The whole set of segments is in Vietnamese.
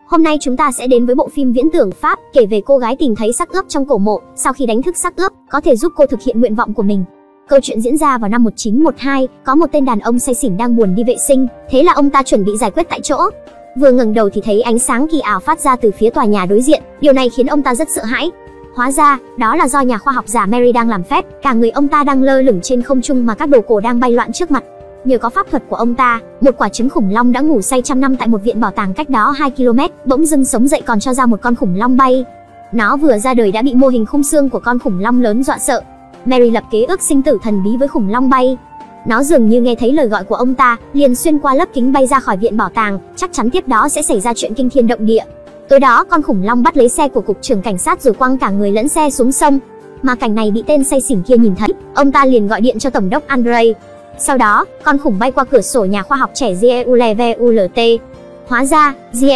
Hôm nay chúng ta sẽ đến với bộ phim viễn tưởng Pháp kể về cô gái tìm thấy xác ướp trong cổ mộ, sau khi đánh thức xác ướp có thể giúp cô thực hiện nguyện vọng của mình. Câu chuyện diễn ra vào năm 1912, có một tên đàn ông say xỉn đang buồn đi vệ sinh, thế là ông ta chuẩn bị giải quyết tại chỗ. Vừa ngẩng đầu thì thấy ánh sáng kỳ ảo phát ra từ phía tòa nhà đối diện, điều này khiến ông ta rất sợ hãi. Hóa ra, đó là do nhà khoa học giả Mary đang làm phép, cả người ông ta đang lơ lửng trên không trung mà các đồ cổ đang bay loạn trước mặt. Nhờ có pháp thuật của ông ta, một quả trứng khủng long đã ngủ say trăm năm tại một viện bảo tàng cách đó 2 km, bỗng dưng sống dậy còn cho ra một con khủng long bay. Nó vừa ra đời đã bị mô hình khung xương của con khủng long lớn dọa sợ. Mary lập kế ước sinh tử thần bí với khủng long bay. Nó dường như nghe thấy lời gọi của ông ta, liền xuyên qua lớp kính bay ra khỏi viện bảo tàng, chắc chắn tiếp đó sẽ xảy ra chuyện kinh thiên động địa. Tối đó con khủng long bắt lấy xe của cục trưởng cảnh sát rồi quăng cả người lẫn xe xuống sông. Mà cảnh này bị tên say xỉn kia nhìn thấy, ông ta liền gọi điện cho tổng đốc Andrei. Sau đó, con khủng bay qua cửa sổ nhà khoa học trẻ Giulevult. Hóa ra,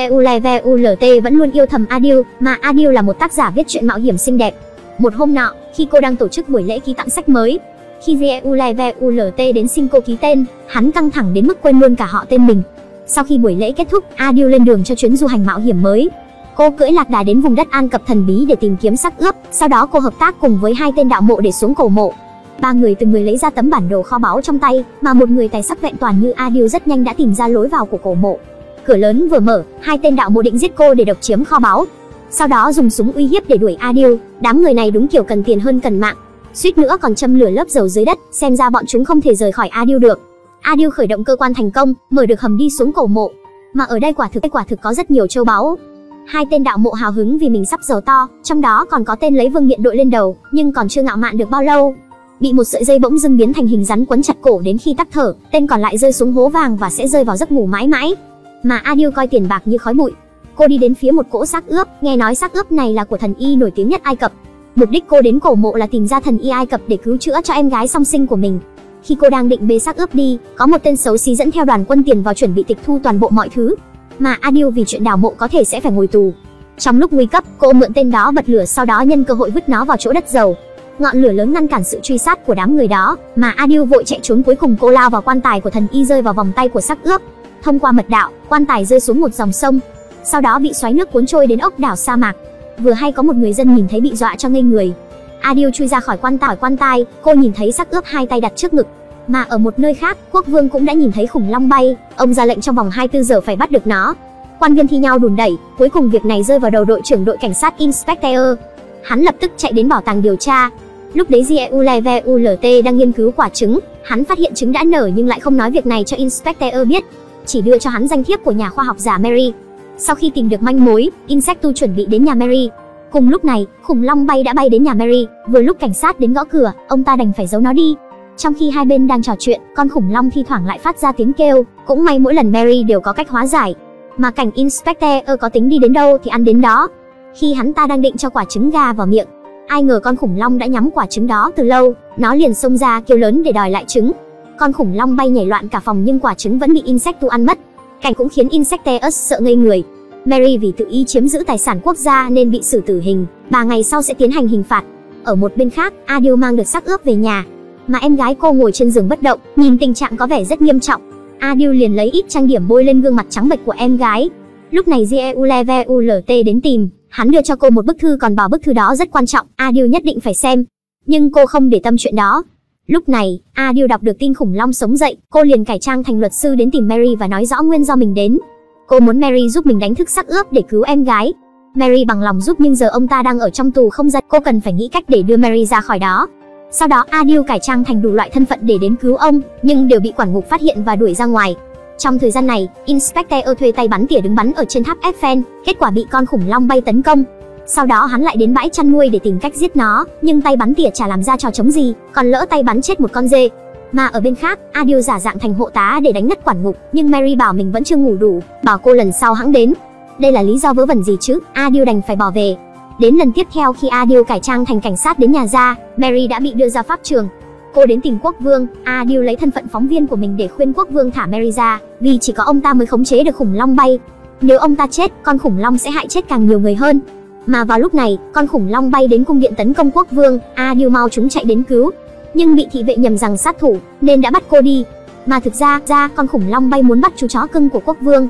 Giulevult vẫn luôn yêu thầm Adil, mà Adil là một tác giả viết truyện mạo hiểm xinh đẹp. Một hôm nọ, khi cô đang tổ chức buổi lễ ký tặng sách mới, khi Giulevult đến xin cô ký tên, hắn căng thẳng đến mức quên luôn cả họ tên mình. Sau khi buổi lễ kết thúc, Adil lên đường cho chuyến du hành mạo hiểm mới. Cô cưỡi lạc đà đến vùng đất An Cập thần bí để tìm kiếm xác ướp, sau đó cô hợp tác cùng với 2 tên đạo mộ để xuống cổ mộ. 3 người từng người lấy ra tấm bản đồ kho báu trong tay, mà một người tài sắc vẹn toàn như Adil rất nhanh đã tìm ra lối vào của cổ mộ. Cửa lớn vừa mở, 2 tên đạo mộ định giết cô để độc chiếm kho báu, sau đó dùng súng uy hiếp để đuổi Adil. Đám người này đúng kiểu cần tiền hơn cần mạng, suýt nữa còn châm lửa lớp dầu dưới đất, xem ra bọn chúng không thể rời khỏi Adil được. Adil khởi động cơ quan thành công, mở được hầm đi xuống cổ mộ, mà ở đây quả thực có rất nhiều châu báu. 2 tên đạo mộ hào hứng vì mình sắp giàu to, trong đó còn có tên lấy vương miện đội lên đầu, nhưng còn chưa ngạo mạn được bao lâu, bị một sợi dây bỗng dưng biến thành hình rắn quấn chặt cổ đến khi tắc thở, tên còn lại rơi xuống hố vàng và sẽ rơi vào giấc ngủ mãi mãi. Mà Adil coi tiền bạc như khói bụi. Cô đi đến phía một cỗ xác ướp, nghe nói xác ướp này là của thần y nổi tiếng nhất Ai Cập. Mục đích cô đến cổ mộ là tìm ra thần y Ai Cập để cứu chữa cho em gái song sinh của mình. Khi cô đang định bê xác ướp đi, có một tên xấu xí dẫn theo đoàn quân tiền vào chuẩn bị tịch thu toàn bộ mọi thứ. Mà Adil vì chuyện đào mộ có thể sẽ phải ngồi tù. Trong lúc nguy cấp, cô mượn tên đó bật lửa, sau đó nhân cơ hội vứt nó vào chỗ đất dầu. Ngọn lửa lớn ngăn cản sự truy sát của đám người đó, mà Adil vội chạy trốn. Cuối cùng cô lao vào quan tài của thần y, rơi vào vòng tay của xác ướp. Thông qua mật đạo, quan tài rơi xuống một dòng sông, sau đó bị xoáy nước cuốn trôi đến ốc đảo sa mạc. Vừa hay có một người dân nhìn thấy bị dọa cho ngây người. Adil chui ra khỏi quan tài, cô nhìn thấy xác ướp 2 tay đặt trước ngực. Mà ở một nơi khác, quốc vương cũng đã nhìn thấy khủng long bay, ông ra lệnh trong vòng 24 giờ phải bắt được nó. Quan viên thi nhau đùn đẩy, cuối cùng việc này rơi vào đầu đội trưởng đội cảnh sát Inspector. Hắn lập tức chạy đến bảo tàng điều tra. Lúc đấy Giulevult đang nghiên cứu quả trứng, hắn phát hiện trứng đã nở nhưng lại không nói việc này cho Inspector biết, chỉ đưa cho hắn danh thiếp của nhà khoa học giả Mary. Sau khi tìm được manh mối, Inspector chuẩn bị đến nhà Mary. Cùng lúc này, khủng long bay đã bay đến nhà Mary. Vừa lúc cảnh sát đến gõ cửa, ông ta đành phải giấu nó đi. Trong khi hai bên đang trò chuyện, con khủng long thi thoảng lại phát ra tiếng kêu. Cũng may mỗi lần Mary đều có cách hóa giải. Mà cảnh Inspector có tính đi đến đâu thì ăn đến đó. Khi hắn ta đang định cho quả trứng gà vào miệng, ai ngờ con khủng long đã nhắm quả trứng đó từ lâu. Nó liền xông ra kêu lớn để đòi lại trứng. Con khủng long bay nhảy loạn cả phòng nhưng quả trứng vẫn bị Insectu ăn mất. Cảnh cũng khiến Insectus sợ ngây người. Mary vì tự ý chiếm giữ tài sản quốc gia nên bị xử tử hình, 3 ngày sau sẽ tiến hành hình phạt. Ở một bên khác, Adil mang được xác ướp về nhà, mà em gái cô ngồi trên giường bất động, nhìn tình trạng có vẻ rất nghiêm trọng. Adil liền lấy ít trang điểm bôi lên gương mặt trắng bệch của em gái. Lúc này Giulevult đến tìm, hắn đưa cho cô một bức thư, còn bảo bức thư đó rất quan trọng, Adil nhất định phải xem. Nhưng cô không để tâm chuyện đó. Lúc này, Adil đọc được tin khủng long sống dậy, cô liền cải trang thành luật sư đến tìm Mary và nói rõ nguyên do mình đến. Cô muốn Mary giúp mình đánh thức xác ướp để cứu em gái. Mary bằng lòng giúp nhưng giờ ông ta đang ở trong tù không ra, cô cần phải nghĩ cách để đưa Mary ra khỏi đó. Sau đó Adil cải trang thành đủ loại thân phận để đến cứu ông, nhưng đều bị quản ngục phát hiện và đuổi ra ngoài. Trong thời gian này, Inspector thuê tay bắn tỉa đứng bắn ở trên tháp Eiffel, kết quả bị con khủng long bay tấn công. Sau đó hắn lại đến bãi chăn nuôi để tìm cách giết nó, nhưng tay bắn tỉa chả làm ra trò trống gì, còn lỡ tay bắn chết một con dê. Mà ở bên khác, Adil giả dạng thành hộ tá để đánh ngất quản ngục, nhưng Mary bảo mình vẫn chưa ngủ đủ, bảo cô lần sau hẵng đến. Đây là lý do vớ vẩn gì chứ, Adil đành phải bỏ về. Đến lần tiếp theo khi Adil cải trang thành cảnh sát đến nhà ra, Mary đã bị đưa ra pháp trường. Cô đến tìm quốc vương, Adil lấy thân phận phóng viên của mình để khuyên quốc vương thả Mary ra, vì chỉ có ông ta mới khống chế được khủng long bay. Nếu ông ta chết, con khủng long sẽ hại chết càng nhiều người hơn. Mà vào lúc này, con khủng long bay đến cung điện tấn công quốc vương, Adil mau chúng chạy đến cứu. Nhưng bị thị vệ nhầm rằng sát thủ, nên đã bắt cô đi. Mà thực ra con khủng long bay muốn bắt chú chó cưng của quốc vương.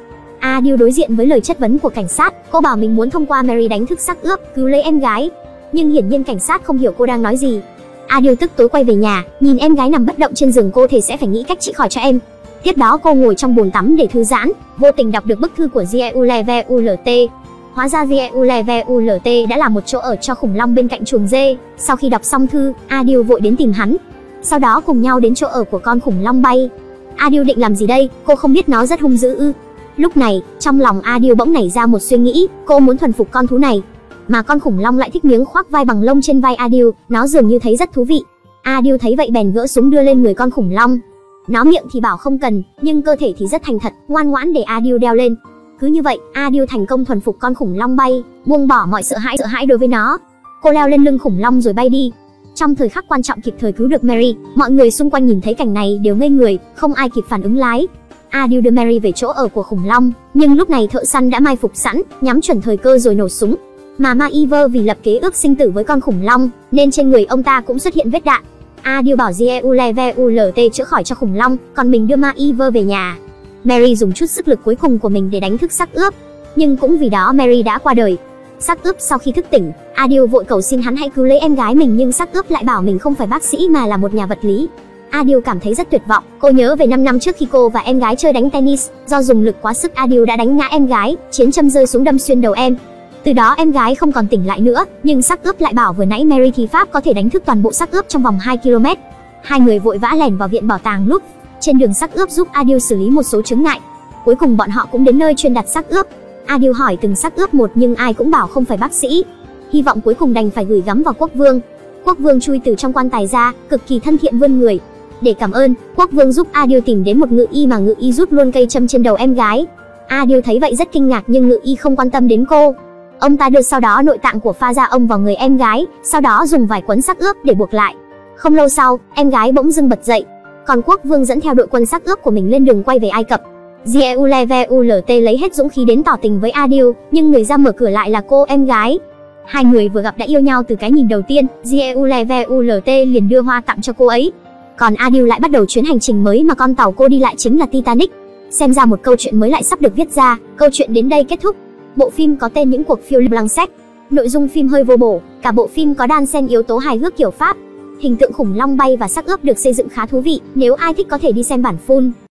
Adele đối diện với lời chất vấn của cảnh sát, cô bảo mình muốn thông qua Mary đánh thức xác ướp, cứu lấy em gái. Nhưng hiển nhiên cảnh sát không hiểu cô đang nói gì. Adele tức tối quay về nhà, nhìn em gái nằm bất động trên giường, cô thể sẽ phải nghĩ cách trị khỏi cho em. Tiếp đó cô ngồi trong bồn tắm để thư giãn, vô tình đọc được bức thư của Jeulevult. Hóa ra Jeulevult đã làm một chỗ ở cho khủng long bên cạnh chuồng dê. Sau khi đọc xong thư, Adele vội đến tìm hắn. Sau đó cùng nhau đến chỗ ở của con khủng long bay. Adele định làm gì đây? Cô không biết nó rất hung dữ ư? Lúc này, trong lòng Adele bỗng nảy ra một suy nghĩ, cô muốn thuần phục con thú này. Mà con khủng long lại thích miếng khoác vai bằng lông trên vai Adele, nó dường như thấy rất thú vị. Adele thấy vậy bèn gỡ súng đưa lên người con khủng long. Nó miệng thì bảo không cần, nhưng cơ thể thì rất thành thật, ngoan ngoãn để Adele đeo lên. Cứ như vậy, Adele thành công thuần phục con khủng long bay, buông bỏ mọi sợ hãi đối với nó. Cô leo lên lưng khủng long rồi bay đi. Trong thời khắc quan trọng kịp thời cứu được Mary, mọi người xung quanh nhìn thấy cảnh này đều ngây người, không ai kịp phản ứng lái. Adele đưa Mary về chỗ ở của khủng long, nhưng lúc này thợ săn đã mai phục sẵn, nhắm chuẩn thời cơ rồi nổ súng. Mà Maiver vì lập kế ước sinh tử với con khủng long, nên trên người ông ta cũng xuất hiện vết đạn. Adele bảo Jeulevult chữa khỏi cho khủng long, còn mình đưa Maiver về nhà. Mary dùng chút sức lực cuối cùng của mình để đánh thức xác ướp, nhưng cũng vì đó Mary đã qua đời. Xác ướp sau khi thức tỉnh, Adele vội cầu xin hắn hãy cứu lấy em gái mình, nhưng xác ướp lại bảo mình không phải bác sĩ mà là một nhà vật lý. Adele cảm thấy rất tuyệt vọng, cô nhớ về 5 năm trước khi cô và em gái chơi đánh tennis, do dùng lực quá sức Adele đã đánh ngã em gái, chiến châm rơi xuống đâm xuyên đầu em. Từ đó em gái không còn tỉnh lại nữa, nhưng xác ướp lại bảo vừa nãy Mary thi pháp có thể đánh thức toàn bộ xác ướp trong vòng 2 km. Hai người vội vã lẻn vào viện bảo tàng Louvre. Trên đường xác ướp giúp Adele xử lý một số chướng ngại. Cuối cùng bọn họ cũng đến nơi chuyên đặt xác ướp. Adele hỏi từng xác ướp một nhưng ai cũng bảo không phải bác sĩ. Hy vọng cuối cùng đành phải gửi gắm vào quốc vương. Quốc vương chui từ trong quan tài ra, cực kỳ thân thiện vươn người. Để cảm ơn, quốc vương giúp Adele tìm đến một ngự y mà ngự y rút luôn cây châm trên đầu em gái. Adele thấy vậy rất kinh ngạc nhưng ngự y không quan tâm đến cô. Ông ta đưa sau đó nội tạng của pha da ông vào người em gái, sau đó dùng vải quấn xác ướp để buộc lại. Không lâu sau, em gái bỗng dưng bật dậy. Còn quốc vương dẫn theo đội quân xác ướp của mình lên đường quay về Ai Cập. Jeulevult lấy hết dũng khí đến tỏ tình với Adele, nhưng người ra mở cửa lại là cô em gái. Hai người vừa gặp đã yêu nhau từ cái nhìn đầu tiên, Jeulevult liền đưa hoa tặng cho cô ấy. Còn Adele lại bắt đầu chuyến hành trình mới mà con tàu cô đi lại chính là Titanic. Xem ra một câu chuyện mới lại sắp được viết ra, câu chuyện đến đây kết thúc. Bộ phim có tên Những cuộc phiêu lưu Blanchett. Nội dung phim hơi vô bổ, cả bộ phim có đan xen yếu tố hài hước kiểu Pháp. Hình tượng khủng long bay và xác ướp được xây dựng khá thú vị, nếu ai thích có thể đi xem bản full.